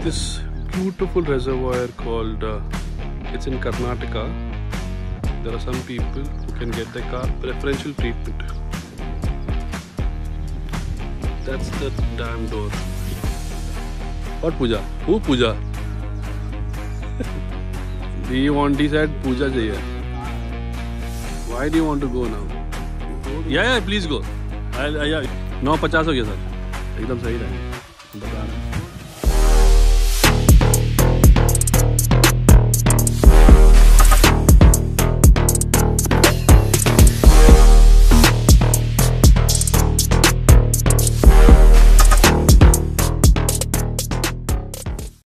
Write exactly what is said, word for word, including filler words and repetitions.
this beautiful reservoir called, uh, it's in Karnataka. There are some people who can get their car preferential treatment. That's the dam door. What puja? Who puja? Do you want, he said puja chahiye. Why do you want to go now? Yeah, yeah, please go. I, I, yeah. नौ पचास हो गया sir, एकदम सही रहेगा.